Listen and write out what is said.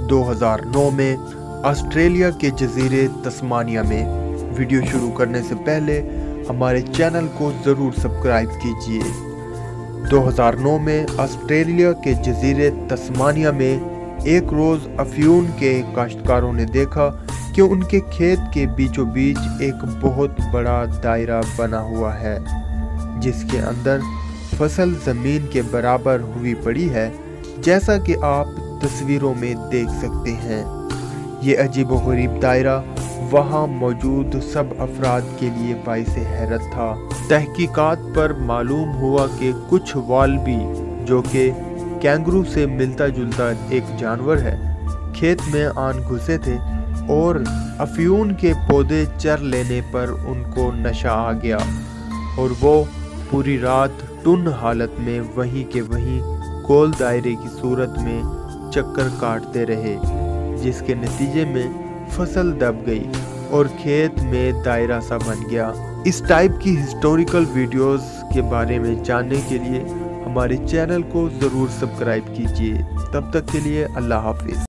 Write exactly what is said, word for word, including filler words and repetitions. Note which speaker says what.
Speaker 1: दो हज़ार नौ में ऑस्ट्रेलिया के जजीरे तस्मानिया में। वीडियो शुरू करने से पहले हमारे चैनल को ज़रूर सब्सक्राइब कीजिए। दो हज़ार नौ में ऑस्ट्रेलिया के जजीरे तस्मानिया में एक रोज़ अफ्यून के काश्तकारों ने देखा कि उनके खेत के बीचों बीच एक बहुत बड़ा दायरा बना हुआ है, जिसके अंदर फसल ज़मीन के बराबर हुई पड़ी है, जैसा कि आप तस्वीरों में देख सकते हैं। ये अजीबोगरीब दायरा वहाँ मौजूद सब अफराद के लिए बाइस हैरत था। तहकीकात पर मालूम हुआ कि कुछ वाल्बी, जो कि कैंगरू से मिलता जुलता एक जानवर है, खेत में आन घुसे थे और अफ्यून के पौधे चर लेने पर उनको नशा आ गया और वो पूरी रात टुन हालत में वहीं के वहीं गोल दायरे की सूरत में चक्कर काटते रहे, जिसके नतीजे में फसल दब गई और खेत में दायरा सा बन गया। इस टाइप की हिस्टोरिकल वीडियोस के बारे में जानने के लिए हमारे चैनल को ज़रूर सब्सक्राइब कीजिए। तब तक के लिए अल्लाह हाफिज़।